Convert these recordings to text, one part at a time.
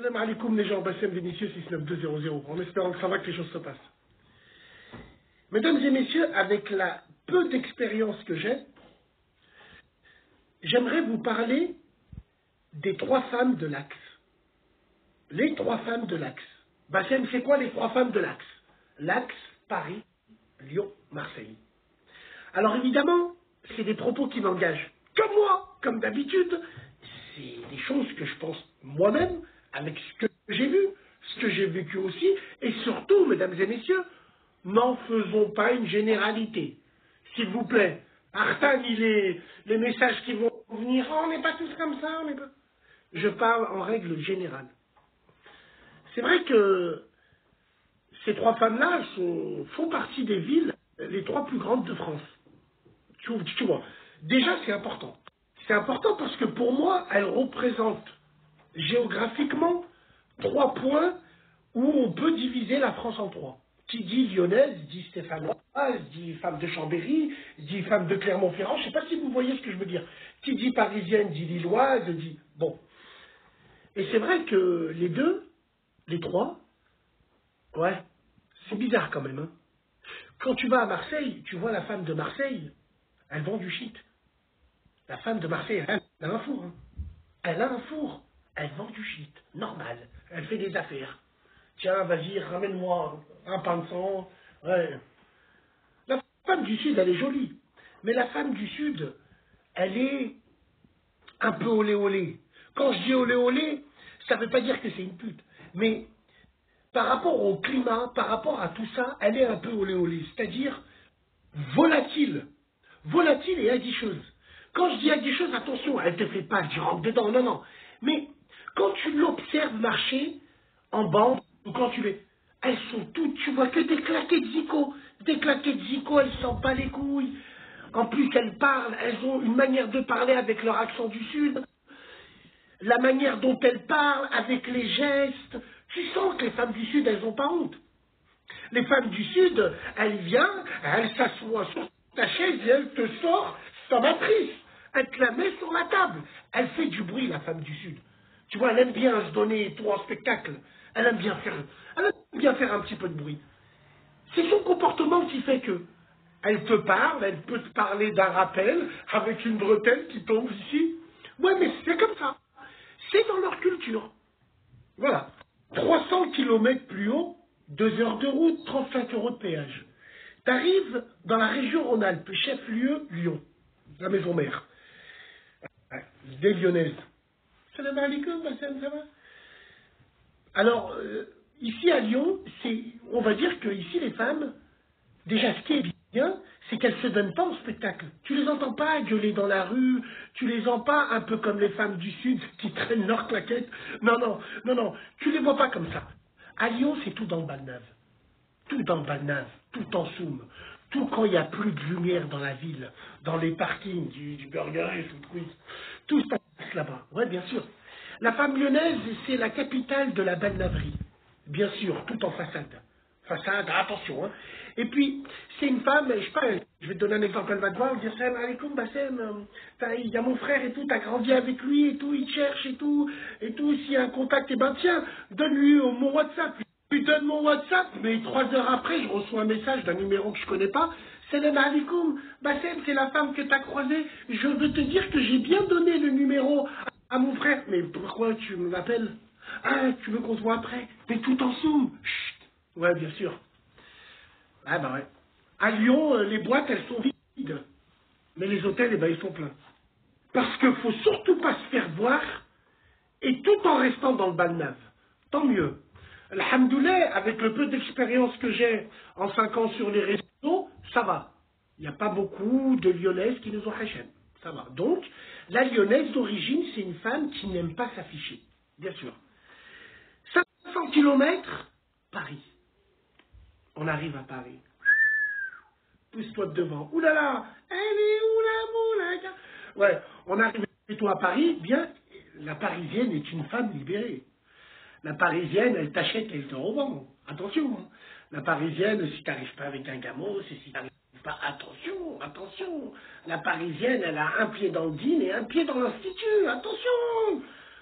Salam alaikum les gens, Bassem Vénitieux 69200, en espérant que ça va, que les choses se passent. Mesdames et messieurs, avec la peu d'expérience que j'ai, j'aimerais vous parler des 3 femmes de l'Axe. Les 3 femmes de l'Axe. Bassem, c'est quoi les 3 femmes de l'Axe? L'Axe, Paris, Lyon, Marseille. Alors évidemment, c'est des propos qui m'engagent. Comme moi, comme d'habitude, c'est des choses que je pense moi-même, avec ce que j'ai vu, ce que j'ai vécu aussi, et surtout, mesdames et messieurs, n'en faisons pas une généralité. S'il vous plaît, Artan, les messages qui vont venir, oh, on n'est pas tous comme ça, on n'est pas... Je parle en règle générale. C'est vrai que ces 3 femmes-là font partie des villes, les 3 plus grandes de France. Tu vois, déjà c'est important. C'est important parce que pour moi, elles représentent géographiquement 3 points où on peut diviser la France en 3. Qui dit lyonnaise, dit stéphanoise, dit femme de Chambéry, dit femme de Clermont-Ferrand. Je ne sais pas si vous voyez ce que je veux dire. Qui dit parisienne, dit lilloise, dit... Bon. Et c'est vrai que les 3, ouais, c'est bizarre quand même. Hein. Quand tu vas à Marseille, tu vois la femme de Marseille, elle vend du shit. La femme de Marseille, elle a un four. Hein. Elle a un four. Elle vend du shit. Normal. Elle fait des affaires. Tiens, vas-y, ramène-moi un pain de sang. Ouais. La femme du Sud, elle est jolie. Mais la femme du Sud, elle est un peu olé olé. Quand je dis olé olé, ça ne veut pas dire que c'est une pute. Mais par rapport au climat, par rapport à tout ça, elle est un peu olé olé. C'est-à-dire volatile. Volatile et aguicheuse. Quand je dis aguicheuse, attention, elle te fait pas, tu rentres dedans, non, non. Mais quand tu l'observes marcher en bande, ou quand tu les... Elles sont toutes, tu vois que des claquettes de zico. Des claquettes de zico, elles s'en pas les couilles. En plus, elles parlent, elles ont une manière de parler avec leur accent du Sud. La manière dont elles parlent, avec les gestes. Tu sens que les femmes du Sud, elles n'ont pas honte. Les femmes du Sud, elles viennent, elles s'assoient sur ta chaise et elles te sortent sa matrice. Elle te la met sur la table. Elle fait du bruit, la femme du Sud. Tu vois, elle aime bien se donner tout en spectacle. Elle aime bien faire un petit peu de bruit. C'est son comportement qui fait que elle te parle, elle peut te parler d'un rappel avec une bretelle qui tombe ici. Ouais, mais c'est comme ça. C'est dans leur culture. Voilà. 300 kilomètres plus haut, 2 heures de route, 35 euros de péage. T'arrives dans la région Rhône-Alpes, chef-lieu, Lyon, la maison mère. Ouais, des Lyonnaises. Salam alaikum, Bassem, ça va? Alors, ici à Lyon, on va dire que ici les femmes, déjà ce qui est bien, c'est qu'elles ne se donnent pas en spectacle. Tu les entends pas gueuler dans la rue, tu les entends pas un peu comme les femmes du Sud qui traînent leurs claquettes. Non, non, non, non, tu les vois pas comme ça. À Lyon, c'est tout dans le balnave. Tout dans le balnave, tout en soum. Tout quand il n'y a plus de lumière dans la ville, dans les parkings du Burger et tout le truc. Tout se passe là-bas. Ouais, bien sûr. La femme lyonnaise, c'est la capitale de la balnaverie. Bien sûr, tout en façade. Façade, attention. Hein. Et puis, c'est une femme, je sais pas, je vais te donner un exemple, elle va te voir, dire Salam alaikum, Bassem, il y a mon frère et tout, t'as grandi avec lui et tout, il te cherche et tout, s'il y a un contact, et ben tiens, donne-lui mon WhatsApp. Je lui donne mon WhatsApp, mais 3 heures après, je reçois un message d'un numéro que je connais pas. Salam alaikum, Bassem, c'est la femme que t'as croisée. Je veux te dire que j'ai bien donné le numéro à mon frère. Mais pourquoi tu m'appelles? Ah, tu veux qu'on se voit après? Mais tout en zoom. Chut. Ouais, bien sûr. Ah bah ouais. À Lyon, les boîtes, elles sont vides. Mais les hôtels, eh ben, ils sont pleins. Parce qu'il faut surtout pas se faire voir, et tout en restant dans le balnave. Tant mieux. Alhamdoulilah, avec le peu d'expérience que j'ai en 5 ans sur les réseaux, ça va. Il n'y a pas beaucoup de Lyonnaises qui nous ont hachem. Ça va. Donc, la Lyonnaise d'origine, c'est une femme qui n'aime pas s'afficher. Bien sûr. 500 kilomètres, Paris. On arrive à Paris. Pousse-toi de devant. Ouh là là, elle est où la moulaga? Ouais, on arrive plutôt à Paris, bien, la Parisienne est une femme libérée. La Parisienne, elle t'achète et elle te revend. Attention. Hein. La Parisienne, si tu n'arrives pas avec un gamos, c'est si tu n'arrives pas... Attention, attention. La Parisienne, elle a un pied dans le dîne et un pied dans l'institut. Attention.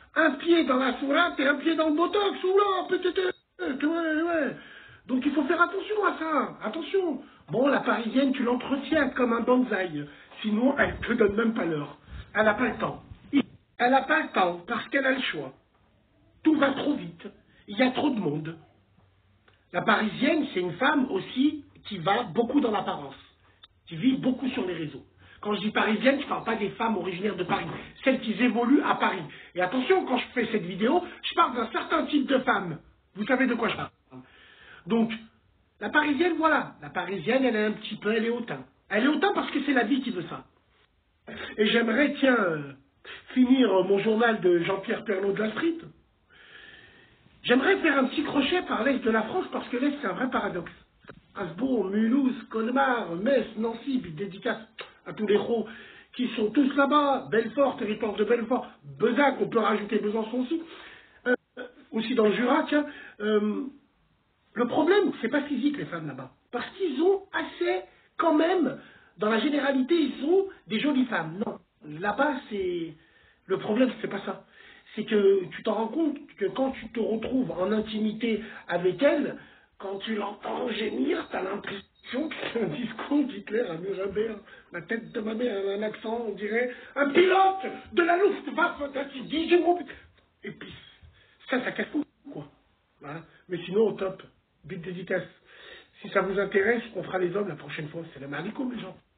Un pied dans la sourate et un pied dans le botox. Oula, peut-être. Ouais. Donc il faut faire attention à ça. Attention. Bon, la parisienne, tu l'entretiens comme un bonsaï. Sinon, elle te donne même pas l'heure. Elle n'a pas le temps. Elle n'a pas le temps parce qu'elle a le choix. Tout va trop vite. Il y a trop de monde. La parisienne, c'est une femme aussi qui va beaucoup dans l'apparence, qui vit beaucoup sur les réseaux. Quand je dis parisienne, je ne parle pas des femmes originaires de Paris, celles qui évoluent à Paris. Et attention, quand je fais cette vidéo, je parle d'un certain type de femme. Vous savez de quoi je parle. Donc, la parisienne, voilà. La parisienne, elle est un petit peu, elle est hautain. Elle est hautain parce que c'est la vie qui veut ça. Et j'aimerais, tiens, finir mon journal de Jean-Pierre Pernaut de la Street. J'aimerais faire un petit crochet par l'Est de la France parce que l'Est, c'est un vrai paradoxe. Strasbourg, Mulhouse, Colmar, Metz, Nancy, big dédicace à tous les gros qui sont tous là-bas. Belfort, territoire de Belfort, Bezac, on peut rajouter Besançon aussi dans le Jura, tiens. Le problème, c'est pas physique les femmes là-bas. Parce qu'ils ont assez, quand même, dans la généralité, ils ont des jolies femmes. Non, là-bas, c'est... Le problème, c'est pas ça. C'est que tu t'en rends compte que quand tu te retrouves en intimité avec elle, quand tu l'entends gémir, t'as l'impression que c'est un discours d'Hitler à Nuremberg. La tête de ma mère a un accent, on dirait un pilote de la Luftwaffe, qui dit je m'en... Et puis, ça casse tout, quoi. Voilà. Mais sinon, au top. Big dédicace. Si ça vous intéresse, on fera les hommes la prochaine fois. C'est la alaikum, les gens.